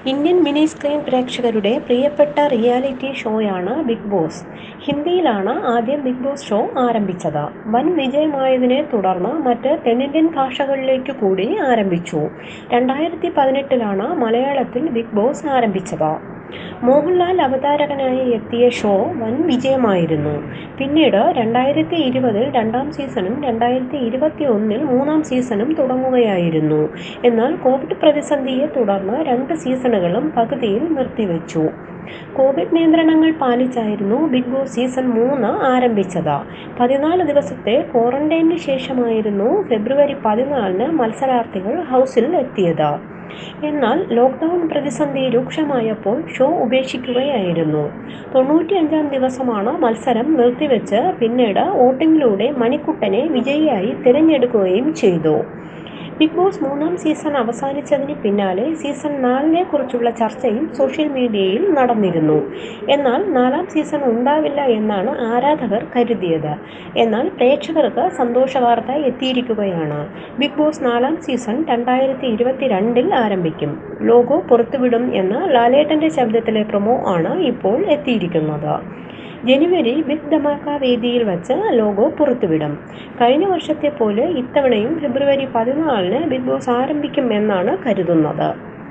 Indian mini screen പ്രേക്ഷകരുടെ പ്രിയപ്പെട്ട reality ഷോയാണ് ബിഗ് ബോസ്. ഹിന്ദിയിലാണ് ആദ്യം ബിഗ് ബോസ് ഷോ ആരംഭിച്ചത്. വൻ വിജയമായതിനെ തുടർന്ന് മറ്റ് തെന്നിന്ത്യൻ ഭാഷകളിലേക്കു കൂടി ആരംഭിച്ചു. 2018 മലയാളത്തിൽ ബിഗ് ബോസ് ആരംഭിച്ചത്. മോഹൻലാൽ അവതാരകനായി എത്തിയ ഷോ വൻ വിജയമായിരുന്നു. പിന്നീട് 2020 രണ്ടാം സീസണും 2021 മൂന്നാം സീസണും തുടങ്ങുകയായിരുന്നു. എന്നാൽ കോവിഡ് പ്രതിസന്ധിയെ തുടർന്ന് 2 സീസണുകളും പകുതിയിൽ നിർത്തിവെച്ചു. കോവിഡ് നിയന്ത്രണങ്ങൾ പാലിച്ചായിരുന്നു ബിഗ് ബോസ് സീസൺ 3 ആരംഭിച്ചത്. 14 ദിവസത്തെ ക്വാറന്റൈനു ശേഷമായിരുന്നു ഫെബ്രുവരി 14 മത്സരാർത്ഥികൾ ഹൗസിൽ എത്തിയത്. എന്നാൽ ലോക്ക്ഡൗൺ പ്രതിസന്ധി രൂക്ഷമായപ്പോൾ ഷോ ഉപേക്ഷിക്കുകയായിരുന്നു. 95-ാം ദിവസമാണ് മത്സരം നിർത്തിവെച്ച് പിന്നീട് വോട്ടിങ്ങിലൂടെ മണിക്കുട്ടനെ വിജയിയായി തിരഞ്ഞെടുക്കുകയും ചെയ്തു. ബിഗ് ബോസ് മൂന്നാം സീസൺ അവസാനിച്ചതിന് പിന്നാലെ സീസൺ 4 കുറിച്ചുള്ള ചർച്ചയും സോഷ്യൽ മീഡിയയിൽ നടന്നിരുന്നു. എന്നാൽ 4ാം സീസൺ ഉണ്ടാവില്ല എന്നാണ് ആരാധകർ കരുതിയത്. എന്നാൽ പ്രേക്ഷകർക്ക് സന്തോഷവാർത്ത എത്തിയിരിക്കുകയാണ്. ബിഗ് ബോസ് 4ാം സീസൺ 2022 ആരംഭിക്കും. ലോഗോ പുറത്തുവിടും എന്ന ലാലേട്ടന്റെ ശബ്ദത്തിലെ പ്രൊമോ ആണ് ഇപ്പോൾ എത്തിയിരിക്കുന്നത്. ജനുവരിയിൽ ബിഗ് ധമാക്ക വേദിയിൽ വച്ച് ലോഗോ പുറത്തുവിടും. കഴിഞ്ഞ വർഷത്തെ പോലെ ഇത്തവണയും ഫെബ്രുവരി 14 ബിഗ് ബോസ് ആരംഭിക്കും എന്നാണ് കരുതുന്നത്.